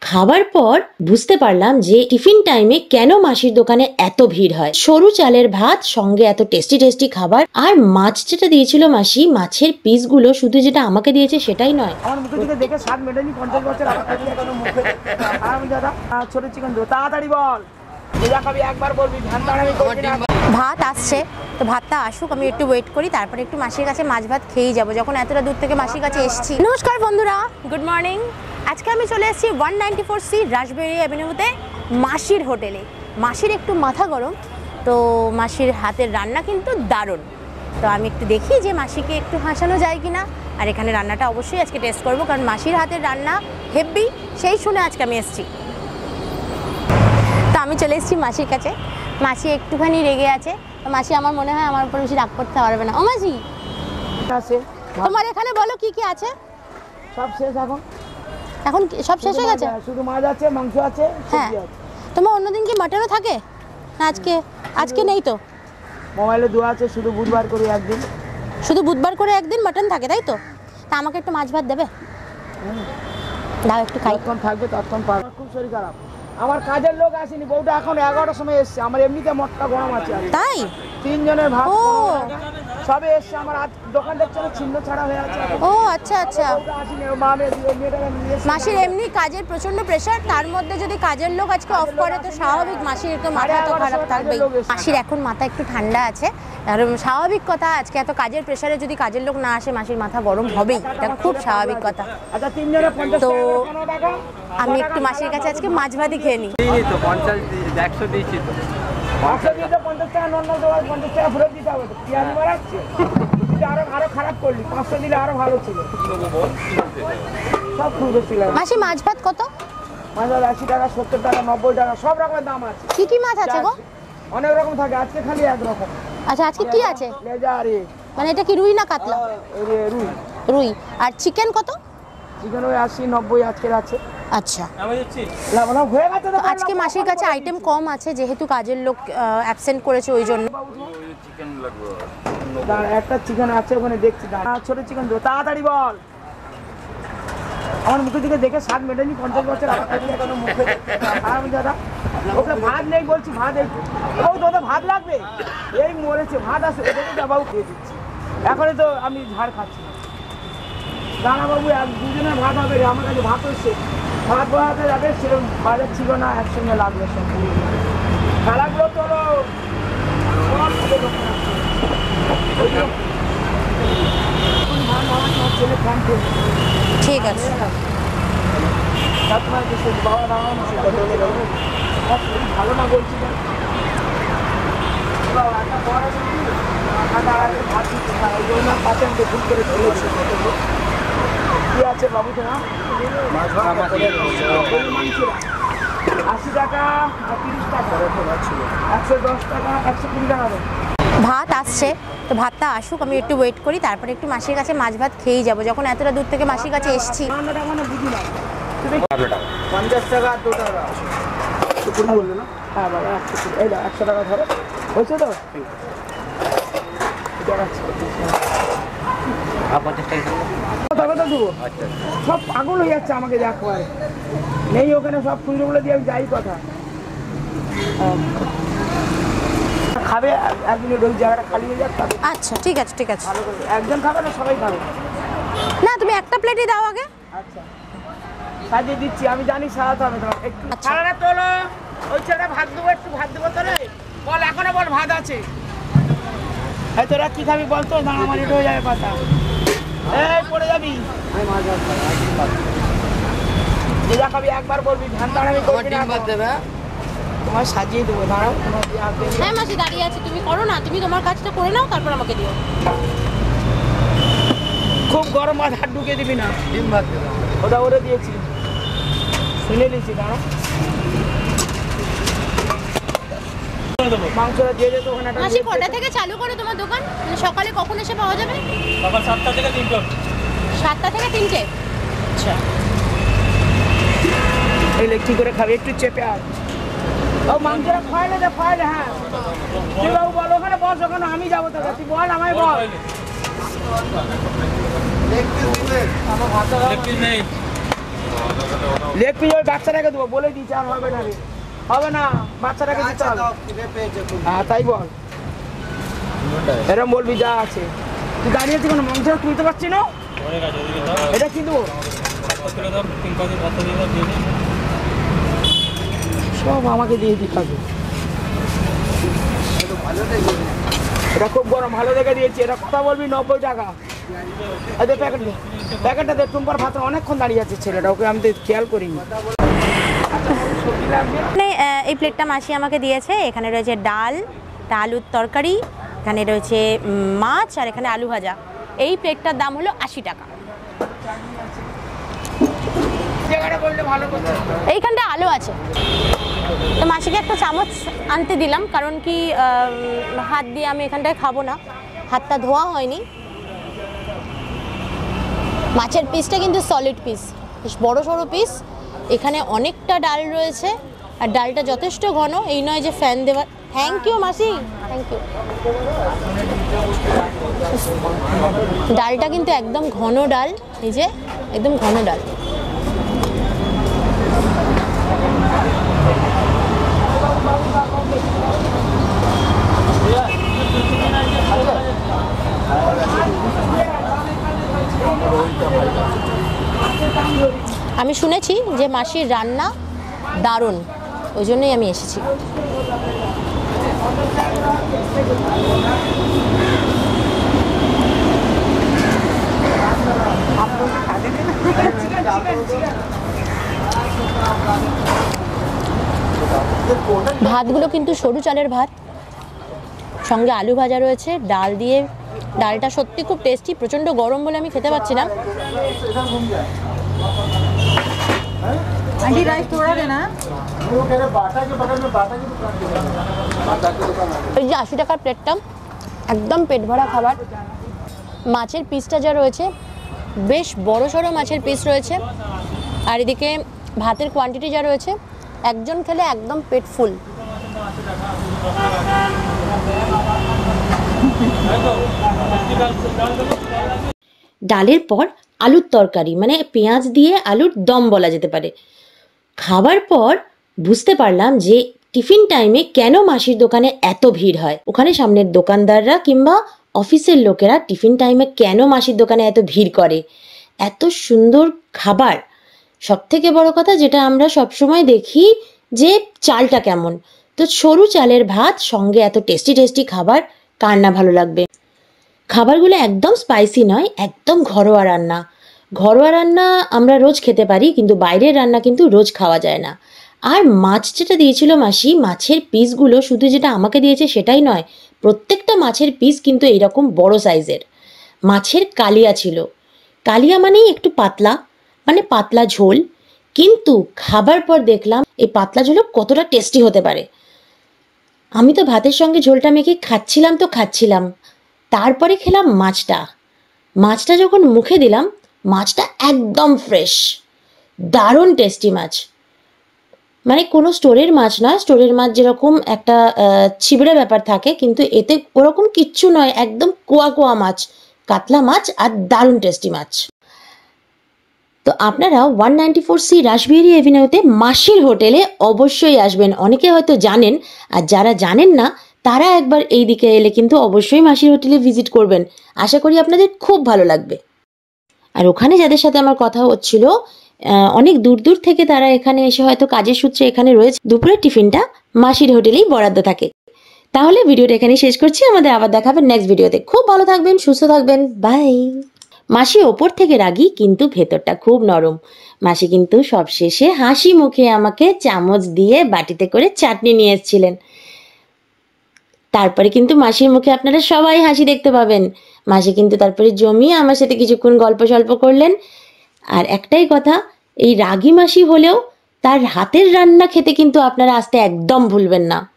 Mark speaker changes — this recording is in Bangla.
Speaker 1: খাবার পর বুঝতে পারলাম যে টিফিন টাইমে কেন মাসির দোকানে এত ভিড় হয়। সরু চালের ভাত সঙ্গে এত টেস্টি টেস্টি খাবার, আর মাছ যেটা দিয়েছিল মাসি, মাছের পিসগুলো শুধু যেটা আমাকে দিয়েছে সেটাই নয়,
Speaker 2: আমার মুখে থেকে দেখে স্বাদ মেটেনি 50 বছর এখনো মুখে। দাদা ছোট চিকেন দো, তাড়াতাড়ি বল, যা খাবি একবার বলবি,
Speaker 3: ভাত আসছে তো ভাতটা আসুক, আমি একটু ওয়েট করি, তারপরে একটু মাসির কাছে মাছ ভাত খেয়েই যাবো যখন এতটা দূর থেকে মাসির কাছে এসেছি। নমস্কার বন্ধুরা, গুড মর্নিং। আজকে আমি চলে এসেছি 194C রাসবেরি অ্যাভিনিউতে মাসির হোটেলে। মাসির একটু মাথা গরম, তো মাসির হাতের রান্না কিন্তু দারুণ। তো আমি একটু দেখি যে মাসিকে একটু হাসানো যায় কিনা, আর এখানে রান্নাটা অবশ্যই আজকে টেস্ট করবো, কারণ মাসির হাতের রান্না হেভি, সেই শুনে আজকে আমি এসেছি। তো আমি চলে এসেছি মাসির কাছে। মাসি একটুখানি রেগে আছে, তো মাসি আমার মনে হয় আমার উপর বেশি রাগ করতে পারবে না। ও মাসি, তোমার এখানে বলো কি কি আছে?
Speaker 2: সব শেষ এখন।
Speaker 3: এখন সব শেষ হয়ে গেছে?
Speaker 2: শুধু মাছ আছে, মাংস আছে,
Speaker 3: হ্যাঁ। তোমার অন্যদিন কি মাটনও থাকে না? আজকে নেই তো?
Speaker 2: মোবাইলে দেওয়া আছে, শুধু বুধবার করে একদিন।
Speaker 3: শুধু বুধবার করে একদিন মাটন থাকে, তাই তো? তা আমাকে একটু মাছ ভাত দেবে? দাও একটু খাই।
Speaker 2: তখন থাকবে, তখন পারবে। খুব শরীর খারাপ, আমার কাজের লোক আসেনি, বউটা এখন 11টার সময় এসছে। আমার এমনিতে মটকা গরম আছে,
Speaker 3: তাই
Speaker 2: 3 জনের ভাত সবে এসছে। আমার দোকান দেখছে না, ছিন্ন ছাড়া হয়ে আছে।
Speaker 3: ও আচ্ছা আচ্ছা। মাসির এমনি কাজের প্রচন্ড প্রেশার, তার মধ্যে যদি কাজের লোক আজকে অফ করে তো স্বাভাবিক মাসির একটু মাথা তো খারাপ থাকবেই। মাসির এখন মাথা একটু ঠান্ডা আছে, আর স্বাভাবিক কথা, আজকে এত কাজের প্রেশারে যদি কাজের লোক না আসে মাসির মাথা গরম হবেই, এটা খুব স্বাভাবিক কথা। তো আমি একটু মাসির কাছে আজকে মাছ ভাতই খেয়ে নিই।
Speaker 4: তো 50 100 দিয়েছি তো,
Speaker 2: 50 টাকা নর্মাল দেওয়ার 50 টাকা ফেরত দিতে হবে। পেঁয়াজ মারাচ্ছে, আরো খারাপ করলি। 500 দিলে আরো ভালো ছিল। সব খুব বেশি লাগে।
Speaker 3: মাসি মাছ ভাত কত?
Speaker 2: মাছ ভাত 80 টাকা, 70 টাকা, 90 টাকা, সব রকমের দাম আছে।
Speaker 3: কি কি মাছ আছে গো?
Speaker 2: অনেক রকম থাকে, আজকে খালি এক রকম।
Speaker 3: আচ্ছা, আজকে কি আছে?
Speaker 2: লেজারে,
Speaker 3: মানে এটা কি রুই না কাতলা?
Speaker 2: রুই।
Speaker 3: রুই। আর চিকেন কত?
Speaker 2: চিকেন ওই 80 90 আজকের আছে।
Speaker 3: আচ্ছা, আজকে মাসির কাছে আইটেম কম আছে, যেহেতু কাজের লোক অ্যাবসেন্ট করেছে ওই জন্য।
Speaker 2: একটা চিকেন আছে ওখানে দেখছি, ছোট চিকেন দো, তাড়াতাড়ি বল। আমার মুখে দিকে দেখে স্বাদ মেটেনি 50 বছর এখনো মুখে। দাদা ওকে ভাত নেই বলছি, ভাত এই তোদের ভাত লাগবে, এই মরেছে, ভাত আছে বাবু খেয়ে দিচ্ছি। এখনই তো আমি ঝাড় খাচ্ছি। দানা বাবু দুজনের ভাত হবে, আমার কাছে ভাত হচ্ছে, ভাত বসাতে যাবে, সেরকম বাজার ছিল না, একসঙ্গে লাগবে সব খেলাগুলো। তোলো
Speaker 3: ঠিক আছে।
Speaker 2: ভালো না বলছি, ভুল করে চলেছি। কি আছে বাবু তোমার? 80 টাকা, 30 টাকা, 110 টাকা, 120 টাকা।
Speaker 3: ভাত আসছে তো ভাতটা আসুক, আমি একটু ওয়েট করি, তারপরে একটু মাসির কাছে মাছ ভাত খেয়েই যাবো যখন এতটা দূর থেকে মাসির কাছে এসেছি।
Speaker 2: 50 টাকা 2 টাকা বললো না? হ্যাঁ বাবা, 100 টাকা ধরো, হয়েছে তো? সব পাগল হয়ে যাচ্ছে আমাকে দেখো, নেই ওখানে, সব খুঁজোগুলো দিয়ে আমি যাই কথা। খাবে এক মিনিট, ওই জায়গাটা খালি হয়ে যাক।
Speaker 3: আচ্ছা ঠিক আছে ঠিক আছে।
Speaker 2: ভালো করে একজন খাবে না, সবাই খাবে?
Speaker 3: না, তুমি একটা প্লেটই দাও আগে।
Speaker 2: আচ্ছা সাজিয়ে দিচ্ছি, আমি জানি সাজাতে হবে তোমার। একটু খাওয়াটা তোলো, ওই ছেলেটা ভাত দেবো, একটু ভাত দেবো তোলে বল, এখনো বল ভাত আছে। হ্যাঁ তোরা কি খাবি বল তো, দাঁড়া আমার হয়ে যাবে কথা, এই পড়ে যাবি। যা খাবি একবার বলবি, ধান দাঁড়াবি দেবে, তোমার সাজিয়ে দেবো, দাঁড়াও।
Speaker 3: হ্যাঁ মাসি দাঁড়িয়ে আছে, তুমি করো না, তুমি তোমার কাজটা করে নাও, তারপর আমাকে দিও।
Speaker 2: খুব গরম ভাত, হাত ঢুকে দিবি না। ডিম ভাত ওটা ওরে দিয়েছি, শুনে নিয়েছি, দাঁড়াও। মাংসটা দিয়ে যেত ওখানে।
Speaker 3: মাসি কটা থেকে চালু করে তোমার দোকান? মানে সকালে কখন এসে পাওয়া যাবে?
Speaker 4: সকাল 7টা থেকে 3টা।
Speaker 3: 7টা থেকে 3টে? আচ্ছা,
Speaker 2: এই লেগ করে খাবি, একটু চেপে আস। ও মাংসটা খাইলে দে, খাইলে। হ্যাঁ তুই বাবু বল, ওখানে বস, ওখানে আমি যাবো তোকে, তুই বল আমায় বল।
Speaker 4: আমার ভাত নেই।
Speaker 2: লেগ পিস ওই বাচ্চাটাকে দেবো, বলে দিচ্ছি আর হবে না রে, হবে না, বাচ্চাটাকে দিতে হবে। হ্যাঁ তাই বল, এরকম বলবি যা আছে। তুই দাঁড়িয়ে আছিস কোনো মাংস তুলতে পারছি না, এটা কি দেবো সব আমাকে দিয়ে দিতে হবে। এটা খুব গরম, ভালো দেখে দিয়েছি। এটা কথা বলবি 90 টাকা। এদের প্যাকেটটা দেখ, টুম্পার ভাত অনেকক্ষণ দাঁড়িয়ে আছে ছেলেটা, ওকে আমি তো খেয়াল করিনি।
Speaker 3: এই প্লেটটা মাসি আমাকে দিয়েছে। এখানে রয়েছে ডাল, আলুর তরকারি, এখানে রয়েছে মাছ, আর এখানে আলু ভাজা। এই প্লেটটার দাম হলো 80 টাকা। এইখানটা আলু আছে, তো মাসিকে একটা চামচ আনতে দিলাম, কারণ কি হাত দিয়ে আমি এখানটায় খাবো না, হাতটা ধোয়া হয়নি। মাছের পিসটা কিন্তু সলিড পিস, বেশ বড় সড়ো পিস। এখানে অনেকটা ডাল রয়েছে, আর ডালটা যথেষ্ট ঘন, এই নয় যে ফ্যান দেওয়া। থ্যাংক ইউ মাসি, থ্যাংক ইউ। ডালটা কিন্তু একদম ঘন ডাল, এই যে একদম ঘন ডাল। আমি শুনেছি যে মাসির রান্না দারুণ, ওই জন্যই আমি এসেছি। ভাতগুলো কিন্তু সরু চালের ভাত, সঙ্গে আলু ভাজা রয়েছে, ডাল দিয়ে। ডালটা সত্যি খুব টেস্টি, প্রচণ্ড গরম বলে আমি খেতে পারছি না। এই যে 80 টাকার প্লেটটা, একদম পেট ভরা খাবার। মাছের পিসটা যা রয়েছে, বেশ বড় সড়ো মাছের পিস রয়েছে, আর এদিকে ভাতের কোয়ান্টিটি যা রয়েছে, একজন খেলে একদম পেট ফুল।
Speaker 1: ডালের পর আলুর তরকারি, মানে পেঁয়াজ দিয়ে আলুর দম বলা যেতে পারে। খাবার পর বুঝতে পারলাম যে টিফিন টাইমে কেন মাসির দোকানে এত ভিড় হয়। ওখানে সামনের দোকানদাররা কিংবা অফিসের লোকেরা টিফিন টাইমে কেন মাসির দোকানে এত ভিড় করে। এত সুন্দর খাবার, সব থেকে বড় কথা যেটা আমরা সবসময় দেখি যে চালটা কেমন। তো সরু চালের ভাত সঙ্গে এত টেস্টি টেস্টি খাবার, কার না ভালো লাগবে। খাবারগুলো একদম স্পাইসি নয়, একদম ঘরোয়া রান্না। ঘরোয়া রান্না আমরা রোজ খেতে পারি, কিন্তু বাইরের রান্না কিন্তু রোজ খাওয়া যায় না। আর মাছ যেটা দিয়েছিল মাসি, মাছের পিসগুলো শুধু যেটা আমাকে দিয়েছে সেটাই নয়, প্রত্যেকটা মাছের পিস কিন্তু এইরকম বড় সাইজের। মাছের কালিয়া ছিল, কালিয়া মানেই একটু পাতলা, মানে পাতলা ঝোল। কিন্তু খাবার পর দেখলাম এই পাতলা ঝোলও কতটা টেস্টি হতে পারে। আমি তো ভাতের সঙ্গে ঝোলটা মেখে খাচ্ছিলাম তো খাচ্ছিলাম, তারপরে খেলাম মাছটা। মাছটা যখন মুখে দিলাম, মাছটা একদম ফ্রেশ, দারুণ টেস্টি মাছ। মানে কোনো স্টোরের মাছ নয়, স্টোরের মাছ যেরকম একটা ছিবড়ে ব্যাপার থাকে, কিন্তু এতে ওরকম কিচ্ছু নয়, একদম কোয়া কোয়া মাছ, কাতলা মাছ, আর দারুণ টেস্টি মাছ। তো আপনারা 194C রাসবিহারী এভিনিউতে মাসির হোটেলে অবশ্যই আসবেন। অনেকে হয়তো জানেন, আর যারা জানেন না তারা একবার এই দিকে এলে কিন্তু অবশ্যই মাসির হোটেলে ভিজিট করবেন। আশা করি আপনাদের খুব ভালো লাগবে। আর ওখানে যাদের সাথে আমার কথা হচ্ছিল, অনেক দূর দূর থেকে তারা এখানে এসে হয়তো কাজের সূত্রে এখানে রয়েছে। দুপুরের টিফিনটা মাসির হোটেলেই বরাদ্দ থাকে। তাহলে ভিডিওটা এখানেই শেষ করছি, আমাদের আবার দেখাবেন নেক্সট ভিডিওতে। খুব ভালো থাকবেন, সুস্থ থাকবেন, বাই। মাসি ওপর থেকে রাগি, কিন্তু ভেতরটা খুব নরম। মাসি কিন্তু সবশেষে হাসি মুখে আমাকে চামচ দিয়ে বাটিতে করে চাটনি নিয়ে এসেছিলেন। তারপরে কিন্তু মাসির মুখে আপনারা সবাই হাসি দেখতে পাবেন। মাসি কিন্তু তারপরে জমিয়ে আমার সাথে কিছুক্ষণ গল্প সল্প করলেন। আর একটাই কথা, এই রাগী মাসি হলেও তার হাতের রান্না খেতে কিন্তু আপনারা আসতে একদম ভুলবেন না।